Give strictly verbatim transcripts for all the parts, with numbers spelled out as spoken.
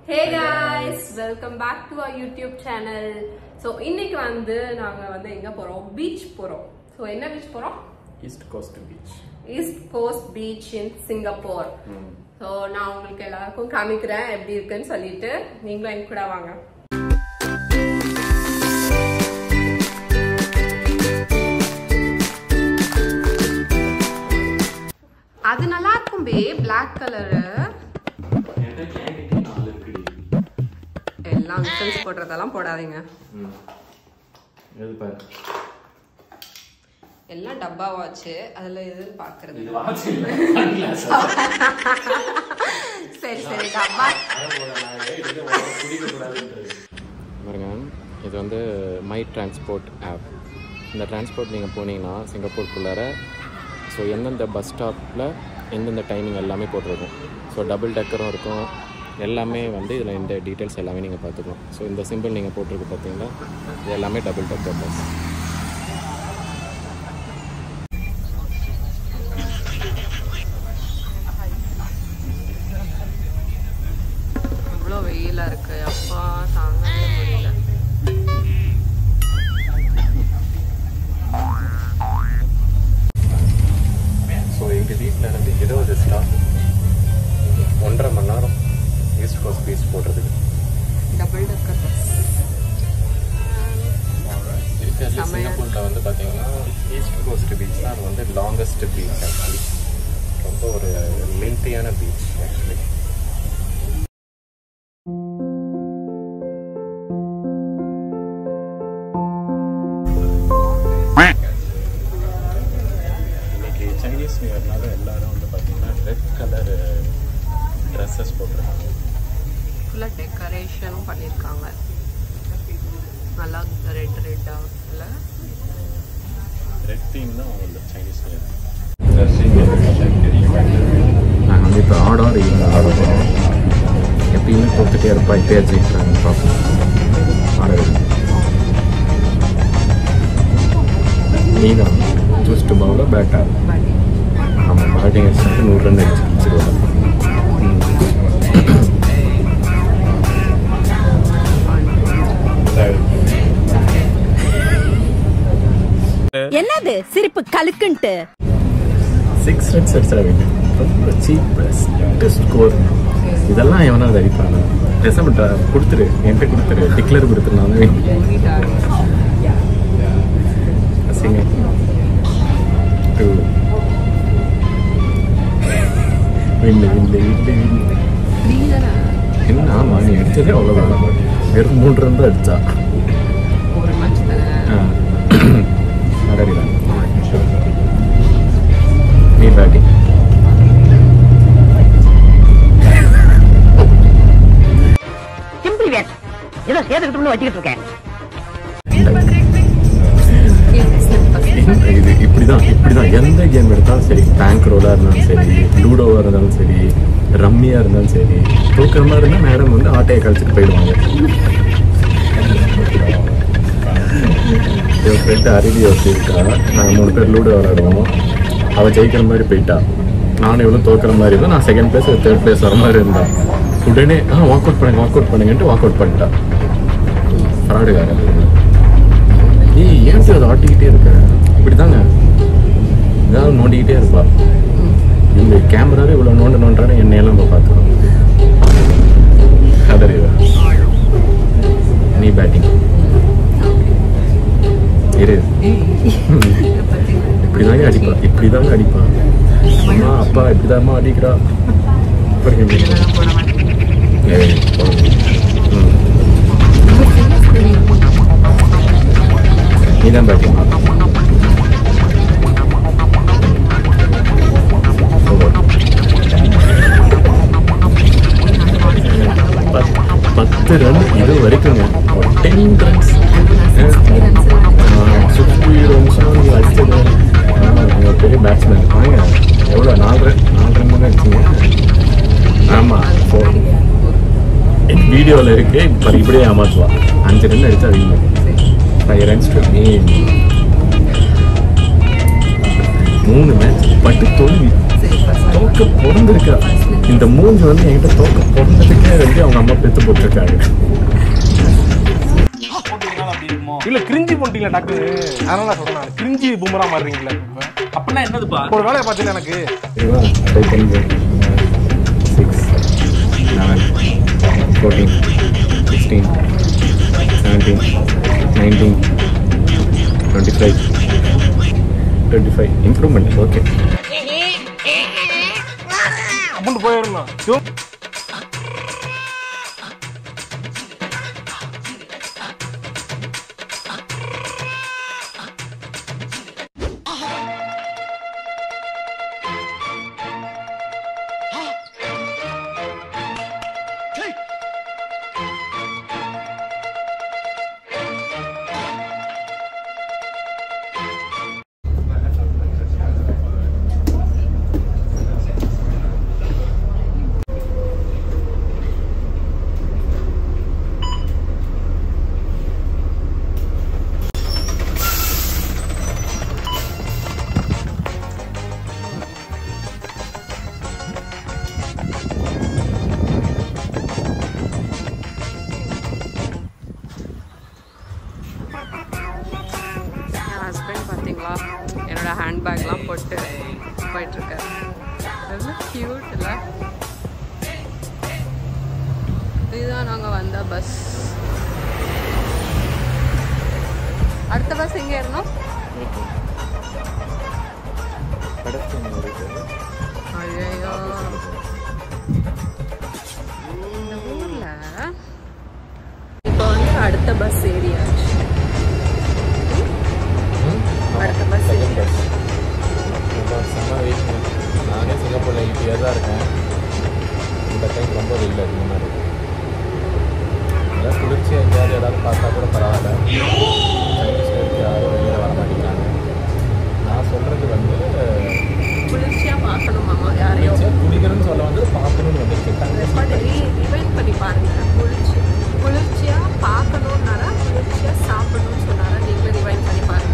Hey guys, welcome back to our YouTube channel. So இன்னைக்கு வந்து நாங்க வந்து எங்க போறோம்? பீச் போறோம். So என்ன பீச் போறோம்? East Coast Beach. East Coast Beach in Singapore. So நான் உங்களுக்கு எல்லாருக்கும் காமிக்கிறேன் எப்படி இருக்குன்னு சொல்லிட்டு நீங்களும் என் கூட வாங்க. அது நல்லா இருக்கும் பே black color. எல்லாம் அங்கிள்ஸ் போடுறதெல்லாம் போடாதீங்க. இது பாரு. எல்லாம் டப்பா வாட்ச் அதுல எது பாக்குறது? இது வாட்ச் இல்ல. சரி சரி டப்பா. பாருங்க இது வந்து மை டிரான்ஸ்போர்ட் ஆப். இந்த டிரான்ஸ்போர்ட் நீங்கள் போனீங்கன்னா சிங்கப்பூருக்குள்ளார ஸோ எந்தெந்த பஸ் ஸ்டாப்பில் எந்தெந்த டைமிங் எல்லாமே போட்டிருக்கும். ஸோ டபுள் டக்கரும் இருக்கும் எல்லாமே வந்து இதில் இந்த டீட்டெயில்ஸ் எல்லாமே நீங்கள் பார்த்துக்கலாம். ஸோ இந்த சிம்பிள் நீங்கள் போட்டிருக்கு பார்த்தீங்களா இது எல்லாமே டபுள் டக்கர் பஸ். இவ்வளோ வெயிலாக இருக்கு அப்பா தாங்கவே முடியல. ஸோ எங்கள் வீட்டில் இருந்து இருபது ஸ்டாப் ஒன்றரை மணி நேரம் ஈஸ்ட் கோஸ்ட் பீச் போடுறதுக்கு டபுள் டக்கர் பஸ் இருக்கிறது. சிங்கப்பூரில் வந்து பார்த்தீங்கன்னா ஈஸ்ட் கோஸ்ட் பீச் தான் அது வந்து லாங்கஸ்ட் பீச். ஆக்சுவலி ரொம்ப ஒரு லென்த்தியான பீச் ஆக்சுவலி. இன்னைக்கு சைனீஸ் நியூ இயர்னால எல்லாரும் வந்து பார்த்தீங்கன்னா ரெட் கலர் ட்ரெஸ்ஸஸ் போட்டிருக்காங்க. ஃபுல்லாக டெக்கரேஷனும் பண்ணியிருக்காங்க. நல்லா ரெட் ரெட்டாக இல்லை ரெட் தீம் தான் வந்து சைனீஸ் நியூ இயர். நாங்கள் வந்து இப்போ ஆர்டர் இல்லை ஆர்டர் பண்ணோம். எப்பயுமே கொடுத்துட்டே இருப்பா இப்போயே ஜெயிக்கிறாங்க பார்ப்போம். ஆர்டர் நீ தான் சூஸ்டு பவுலில் பேட்டாக ஆமாம் பேட்டிங் அடிச்சுட்டு நூறு ரன் அடிச்சு வச்சுருவாங்க. என்னது சிரிப்பு கலுக்குன்ட்டு சிக்ஸ் ரன்ஸ் அடிச்சாங்க. ரொம்ப சீப்பஸ்ட் ஸ்கோர். இதெல்லாம் எவனாவது அடிப்பாங்க. ரெசமெண்ட் கொடுத்துரு என்கிட்ட கொடுத்துரு டிக்ளேர் கொடுத்துருந்தாங்க. டூ வில்லு வில்லு வில்லு என்ன ஆமாம் நீ அடித்ததே அவ்வளோதான். வெறும் மூன்று ரன் தான் அடித்தா. ஒரு மேட்ச் தானே. நடக்கலாம் நீ பேட்டிங். சிம்பிள் வேட் ஏதோ சேர்த்துக்கிட்டு வச்சுக்கிட்டு இருக்கேன். இது இப்படிதான் இப்படிதான் எந்த கேம் எடுத்தாலும் சரி, பேங்க் ரோலாக இருந்தாலும் சரி, லூடோவாக இருந்தாலும் சரி, ரம்மியாக இருந்தாலும் சரி, தூக்கிற மாதிரி இருந்தால் மேடம் வந்து ஆட்டையை கழிச்சிட்டு போயிடுவாங்க. என் ஃப்ரெண்டு அருவி வச்சுருக்கா. நாங்கள் மூணு பேர் லூடோ விளையாடுவோம். அவள் ஜெயிக்கிற மாதிரி போயிட்டா. நானும் இவ்வளோ தோக்கிற மாதிரி இருந்தால் நான் செகண்ட் பிளேஸ் தேர்ட் பிளேஸ் வர மாதிரி இருந்தான். உடனே ஆ வாக் அவுட் பண்ணுங்க வாக் அவுட் பண்ணுங்கன்ட்டு வாக் அவுட் பண்ணிட்டா. ஃப்ராடுக்காரன். ஏய் ஏன் அதை ஆட்டிக்கிட்டே இருக்க? இப்படி தாங்க ஏதாவது நோண்டிக்கிட்டே இருப்பா. இந்த கேமராவே இவ்வளோ நோண்டு நோண்டானே என்னையெல்லாம் இப்போ பார்த்துக்கணும். அதறிவா நீ பேட்டிங் இரு. இப்படிதாங்க அடிப்பா இப்படிதாங்க அடிப்பா. அம்மா அப்பா இப்படிதாம்மா அடிக்கிறா. நீதான் பேட்டிங். பத்து ரன் இது வரைக்குங்க. டென் ரன்ஸ் சுற்றி நிமிஷம் நீங்கள் அடிச்சது. நீங்கள் பெரிய பேட்ஸ்மேன் வாங்க. எவ்வளோ நாலு ரன் நாலு ரன் தானே அடிச்சிங்க. ஆமாம் ஃபோர் வீடியோவில் இருக்கு. இப்போ இப்படியே ஏமாற்றுவா. அஞ்சு ரன் அடித்தா வீங்க. ஃபைவ் ரன்ஸ் டு மூணு மேட்ச் பட்டு தோல்வி. தோக்க பிறந்திருக்கா. இந்த மூஞ்சி வந்து என்கிட்ட தோக்க பிறந்ததுக்கே வந்து அவங்க அம்மா பெத்து போட்டிருக்காங்க. இல்ல கிரிஞ்சி பண்ணிட்டீங்களா டாக்டர்? அதனால சொல்றேன் கிரிஞ்சி பூமரா மாறுறீங்களா அப்படின்னா என்னதுப்பா? ஒரு வேலையை பார்த்துல எனக்கு six eleven fourteen sixteen seventeen nineteen twenty five twenty five improvement. Okay அப்படின்னு போயிடணும். பார்த்தீங்களா என்னோட ஹேண்ட்பேக்லாம் போட்டு போயிட்டுருக்காரு. ரொம்ப க்யூட் இல்லை? இதுதான் நாங்கள் வந்த பஸ். அடுத்த பஸ் எங்கே ஏறணும்? ஐயோ இந்த ஊரில் இப்போ வந்து அடுத்த பஸ் ஏறியாச்சு. அடுத்த பஸ் செம்ம வெயிட். நானே சிங்கப்பூரில் ஈஸியாக தான் இருக்கேன். இந்த டைம் ரொம்ப வெயில் அதிகமாக இருக்குது. ஏதாவது குளிர்ச்சி எங்கேயாவது ஏதாவது பார்த்தா கூட பரவாயில்ல. யாரும் வெளியில் வர மாட்டேங்கிறாங்க. நான் சொல்கிறது வந்து குளிர்ச்சியாக பார்க்கணுமாமா யாரையும் குளிக்கணும்னு சொல்ல வந்து பார்க்கணும்னு வந்துருக்கு. ரிவைண்ட் பண்ணி பாருங்கள். குளிர்ச்சி குளிர்ச்சியாக பார்க்கணுன்னாரா குளிர்ச்சியாக சாப்பிடணும்னு சொன்னாரா? நீங்களே ரிவைண்ட் பண்ணி பாருங்கள்.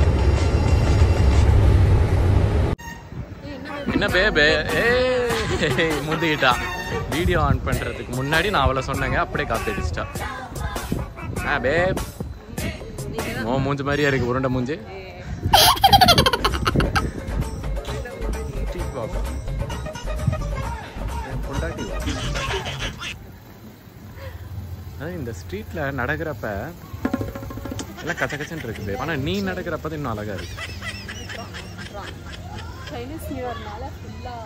என்ன பேபே ஏ முந்திக்கிட்டா. வீடியோ ஆன் பண்ணுறதுக்கு முன்னாடி நான் அவளை சொன்னேங்க, அப்படியே காப்பி அடிச்சிட்டா. ஆ பேப் ஓ மூஞ்சி மாதிரியா இருக்கு, உருண்டை மூஞ்சி. இந்த ஸ்ட்ரீட்ல நடக்கிறப்ப எல்லாம் கச்ச கச்சன்னு இருக்குது. ஆனா நீ நடக்கிறப்ப இன்னும் அழகா இருக்கு. சைனீஸ் நியூ இயர்னால ஃபுல்லாக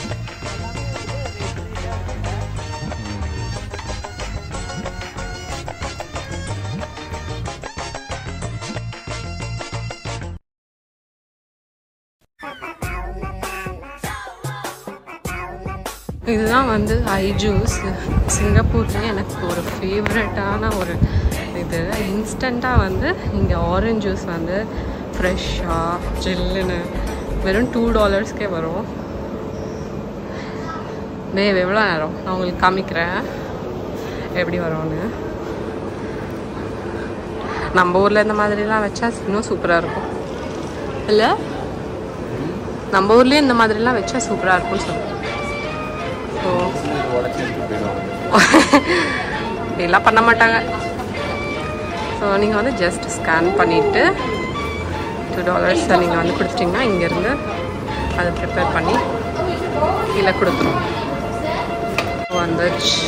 இதுதான் வந்து ஐ ஜூஸ். சிங்கப்பூர்லேயே எனக்கு ஒரு ஃபேவரட்டான ஒரு இது. இன்ஸ்டண்ட்டாக வந்து இங்கே ஆரஞ்ச் ஜூஸ் வந்து ஃப்ரெஷ்ஷாக ஜில்லுன்னு வெறும் டூ டாலர்ஸ்க்கே வரும். மேவ் எவ்வளோ நேரம் நான் உங்களுக்கு காமிக்கிறேன் எப்படி வரும்னு. நம்ம ஊரில் இந்த மாதிரிலாம் வச்சா இன்னும் சூப்பராக இருக்கும் இல்லை? நம்ம ஊர்லேயே இந்த மாதிரிலாம் வச்சா சூப்பராக இருக்கும்னு சொல்லுவேன். ஸோ இதெல்லாம் பண்ண மாட்டாங்க. ஸோ நீங்கள் வந்து ஜஸ்ட் ஸ்கேன் பண்ணிவிட்டு டூ டாலர்ஸை நீங்கள் வந்து கொடுத்துட்டிங்கன்னா இங்கேருந்து அதை ப்ரிப்பேர் பண்ணி கீழே கொடுத்துரும். வந்துச்சு.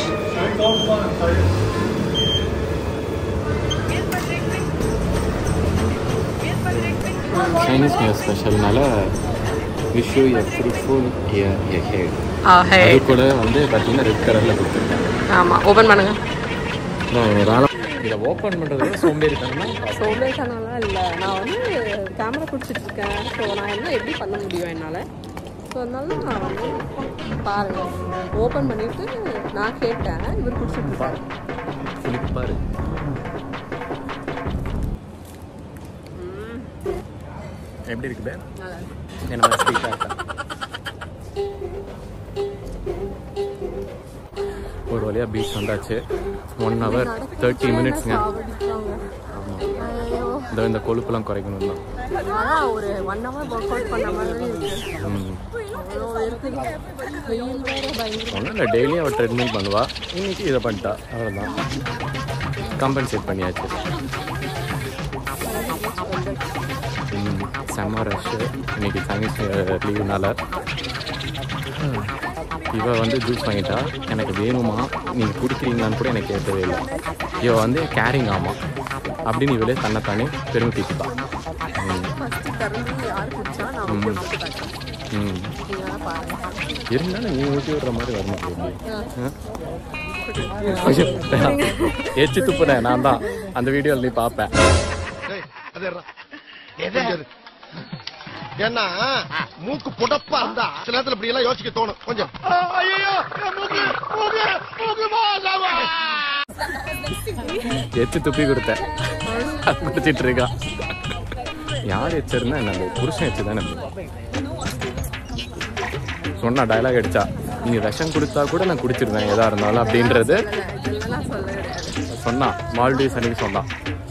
சைனீஸ் நியூ இயர் ஸ்பெஷல்னால wish you a fruitful year ahead. அது கூட வந்து பார்த்தீங்கன்னா ரெட் கலரில் கொடுத்துருக்காங்க. ஆமாம், ஓப்பன் பண்ணுங்க. இதை ஓப்பன் பண்ணுறது சோம்பேறித்தனமா? சோம்பேறித்தனம்லாம் இல்லை. நான் வந்து கேமரா பிடிச்சிட்ருக்கேன். ஸோ நான் என்ன எப்படி பண்ண முடியும் என்னால்? ஸோ அதனால நான் வந்து பாருங்கள் ஓப்பன் பண்ணிவிட்டு நான் கேட்டேன். இவர் பிடிச்சிட்ருப்பாரு. புளிப்பாரு. எப்படி இருக்கு பே? நல்லா இருக்கு. என்ன ஸ்வீட்டாக இருக்கா? ஒரு வழியாக பீச் வந்தாச்சு. ஒன் ஹவர் தேர்ட்டி மினிட்ஸ்ங்க. ஆமாம். இந்த இந்த கொழுப்பெல்லாம் குறைக்கணும் தான். அதான் ஒரு ஒன் ஹவர் ஒர்க் அவுட் பண்ண மாதிரி இருக்கு. அவ்வளோ இருக்குது. வெயில் வேற பயங்கர. ஒன்றும் இல்லை, டெய்லியும் அவள் ட்ரெட்மில் பண்ணுவா. இன்னைக்கு இதை பண்ணிட்டா, அவ்வளோதான். கம்பன்சேட் பண்ணியாச்சு. செம்ம ரஷ்ஷு இன்னைக்கு சயின்ஸ் லீவுனால. இவ வந்து ஜூஸ் வாங்கிட்டா. எனக்கு வேணுமா, நீங்கள் குடிக்கிறீங்களான்னு கூட எனக்கு கேட்கவே இல்லை. இவ வந்து கேரிங் ஆமா அப்படின்னு இவளே தன்னைத்தானே பெருமை தீட்டிப்பா. ம் இருந்தாலும் நீ ஊட்டி விடுற மாதிரி வர மாட்டேங்குது. எச்சு துப்புனேன் நான் தான், அந்த வீடியோவில் நீ பார்ப்பேன். ஏன்னா மூக்கு புடப்பா இருந்தா சில நேரத்துல இப்படி எல்லாம் யோசிக்க தோணும் கொஞ்சம். எச்சு துப்பி கொடுத்தேன், குடிச்சிட்டு இருக்கா. யார் எச்சிருந்தா என்ன, புருஷன் எச்சு தானே. சொன்னா டயலாக் அடிச்சா, நீங்க விஷம் கொடுத்தா கூட நான் குடிச்சிருவேன் எதா இருந்தாலும் அப்படின்றது சொன்னா. மால்டீவ்ஸ் அன்னைக்கு சொன்னா.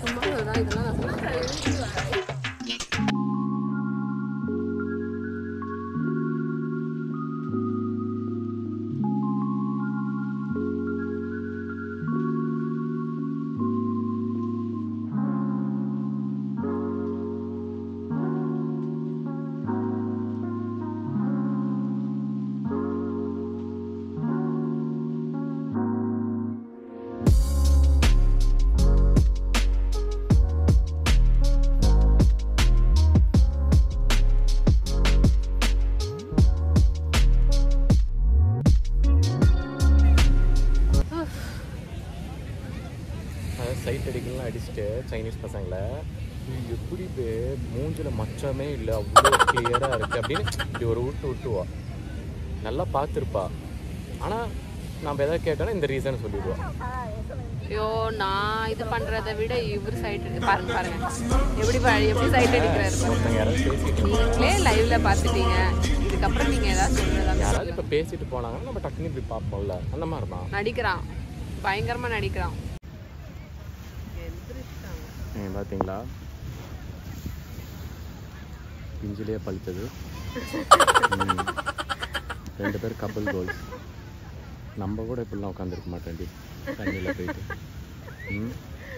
சைட் அடிக்கலாம் அடிச்சுட்டு சைனீஸ் பசங்களை எப்படி மூஞ்சில் மச்சமே இல்லை, அவ்வளோ கிளியராக இருக்குது அப்படின்னு இப்படி ஒரு விட்டு விட்டுவா. நல்லா பார்த்துருப்பா. ஆனால் நம்ம எதாவது கேட்டோன்னா இந்த ரீசன் சொல்லிடுவா. ஐயோ, நான் இது பண்ணுறதை விட இவர் சைட் பாருங்க பாருங்க எப்படி எப்படி சைட் அடிக்கிறாரு. ஒருத்தங்க யாராவது பேசிட்டு நீங்களே லைவ்ல பார்த்துட்டீங்க, இதுக்கப்புறம் நீங்கள் ஏதாவது சொல்கிறதா? யாராவது இப்போ பேசிட்டு போனாங்கன்னா நம்ம டக்குனு இப்படி பார்ப்போம்ல, அந்த மாதிரி தான் நடிக்கிறான், பயங்கரமாக நடிக்கிறான். பார்த்தீங்களா, பிஞ்சிலேயே பழுத்தது. ரெண்டு பேர் கப்பல் கோல்ஸ். நம்ம கூட இப்படிலாம் உட்காந்துருக்க மாட்டேன்டி தண்ணியில் போயிட்டு. ம்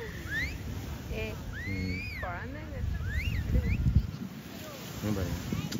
ம் பாருங்க.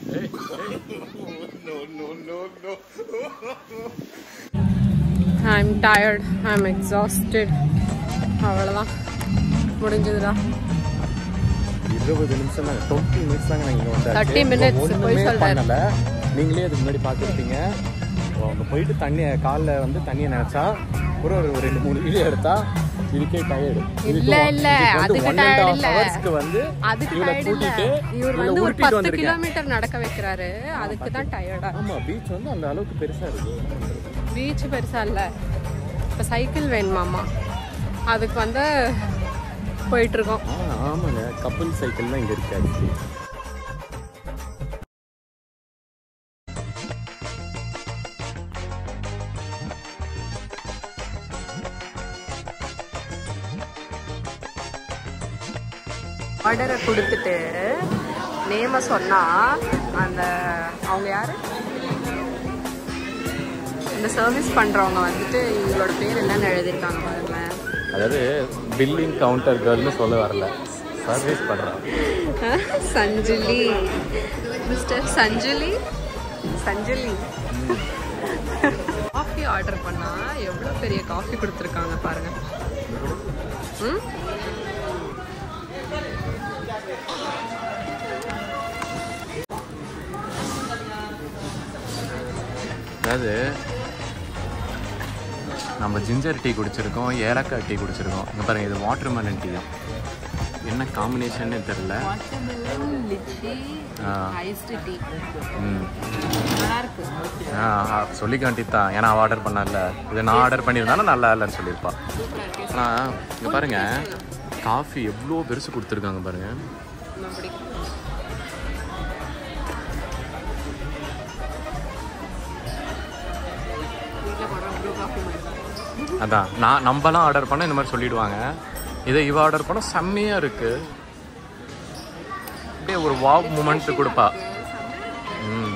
I'm tired, I'm exhausted. அவ்வளோதான், முடிஞ்சதுடா. இருபது நிமிஷம் தான், டுவெண்ட்டி மினிட்ஸ் தாங்க நாங்கள் இங்கே வந்தாச்சு. தேர்ட்டி மினிட்ஸ் போய் பண்ணல. நீங்களே அதுக்கு முன்னாடி பார்த்துருப்பீங்க. அங்கே போயிட்டு தண்ணியை காலில் வந்து தண்ணியை நினச்சா ஒரு ஒரு ரெண்டு மூணு வீடியோ எடுத்தா இதுக்கே டயர்டு. இல்ல இல்ல அதுக்கு டயர்ட் இல்ல, வந்து அதுக்கு டயர்ட் இல்ல. இவர் வந்து ஒரு பத்து கிலோமீட்டர் நடக்க வைக்கிறாரு, அதுக்கு தான் டயர்டா. ஆமா, பீச் வந்து அந்த அளவுக்கு பெருசா இருக்கு. பீச் பெருசா இல்ல. இப்போ சைக்கிள் வேணுமாமா, அதுக்கு வந்து போயிட்டு இருக்கோம். ஆமாங்க, கப்பல் சைக்கிள் தான் இங்க இருக்கு. ஆக்சுவலி ஆர்டரை கொடுத்துட்டு நேமை சொன்னா அந்த அவங்க யாரு இந்த சர்வீஸ் பண்றவங்க வந்துட்டு இவங்களோட பேர் என்னன்னு எழுதியிருக்காங்க பாருங்க. அதாவது பில்லிங் கவுண்டர் கேர்ள்னு சொல்ல வரல, சர்வீஸ் பண்றாங்க. சஞ்சுலி, மிஸ்டர் சஞ்சுலி, சஞ்சுலி. காஃபி ஆர்டர் பண்ணா எவ்வளோ பெரிய காஃபி கொடுத்துருக்காங்க பாருங்க. ம் அதாவது நம்ம ஜிஞ்சர் டீ குடிச்சிருக்கோம், ஏலக்காய் டீ குடிச்சிருக்கோம். இங்கே பாருங்க, இது வாட்டர் மெலன் டீ தான். என்ன காம்பினேஷன்னு தெரியல. சொல்லி காட்டித்தான், ஏன்னா அவள் ஆர்டர் பண்ணல. இது நான் ஆர்டர் பண்ணியிருந்தாலும் நல்லா இல்லைன்னு சொல்லியிருப்பா. ஆனால் இங்கே பாருங்க, காஃபி எவ்வளோ பெருசு கொடுத்துருக்காங்க பாருங்க. அதான் நான் நம்மலாம் ஆர்டர் பண்ண இந்த மாதிரி சொல்லிடுவாங்க. இதை இவ ஆர்டர் பண்ண செம்மையாக இருக்குது. அப்படியே ஒரு வாவ் மூமெண்ட் கொடுப்பா. ம்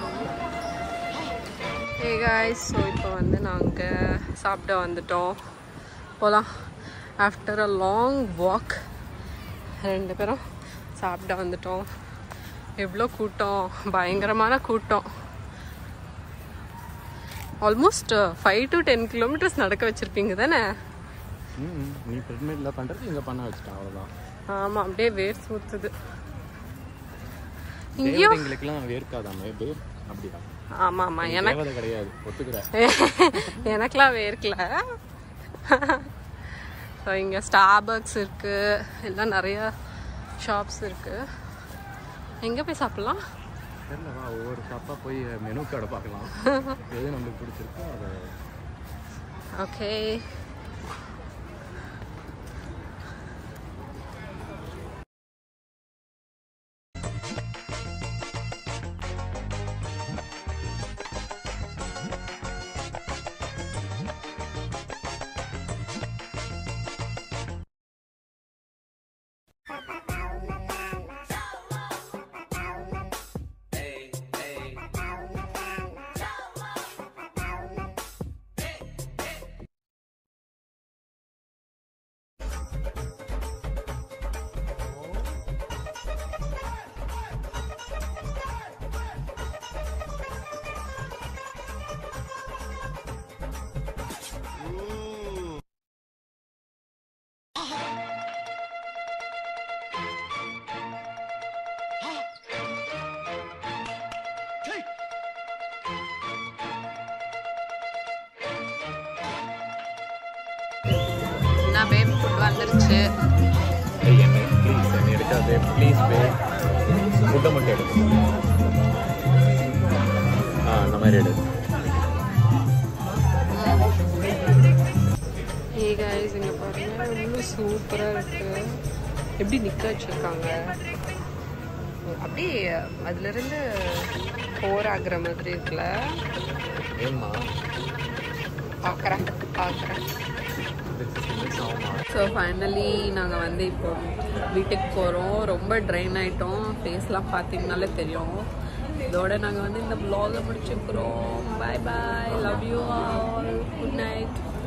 ஹே காய்ஸ், ஸோ இப்போ வந்து நாங்கள் சாப்பிட வந்துட்டோம். போகலாம். ஆஃப்டர் அ லாங் வாக் ரெண்டு பேரும் சாப்பிட வந்துட்டோம். எவ்வளோ கூட்டம், பயங்கரமான கூட்டம். Almost five to ten kilometres நடக்க வச்சுருப்பீங்க தானே? ம் நீ ட்ரெட்மில்ல பண்ணுறது இங்கே பண்ண வச்சுட்டேன், அவ்வளோதான். ஆமாம், அப்படியே வேர் சுற்றுது. இங்கேயும் எங்களுக்குலாம் வேர்க்காதாமே, வேர் அப்படிதான். ஆமாம் ஆமாம், எனக்கு கிடையாது, ஒத்துக்கிறேன். எனக்கெலாம் வேர்க்கல. ஸோ இங்கே ஸ்டார்பக்ஸ் இருக்குது, எல்லாம் நிறையா ஷாப்ஸ் இருக்குது. எங்கே போய் சாப்பிட்லாம்? தெரியலவா, ஒவ்வொரு ஷாப்பாக போய் மெனு கார்டை பார்க்கலாம். எது நம்மளுக்கு பிடிச்சிருக்கோ அதை. ஓகே, பேபி ஃபுட் வந்துருச்சு. என்ன ப்ளீஸ் என்ன எடுக்காது, ப்ளீஸ் பே. ஃபுட்டை மட்டும் எடு. ஆ அந்த மாதிரி எடு. ஹே காய்ஸ், இங்கே பாருங்க, ரொம்ப சூப்பராக இருக்குது. எப்படி நிற்க வச்சுருக்காங்க, அப்படியே அதுலேருந்து போர் ஆகுற மாதிரி இருக்குல்ல. ஏம்மா பார்க்குறேன் பார்க்குறேன் ஸோ ஃபைனலி நாங்கள் வந்து இப்போ வீட்டுக்கு போகிறோம். ரொம்ப ட்ரெயின் ஆகிட்டோம், ஃபேஸ்லாம் பார்த்தீங்கனாலே தெரியும். இதோட நாங்கள் வந்து இந்த vlog முடிச்சுக்கிறோம். Bye bye, love you all, good night.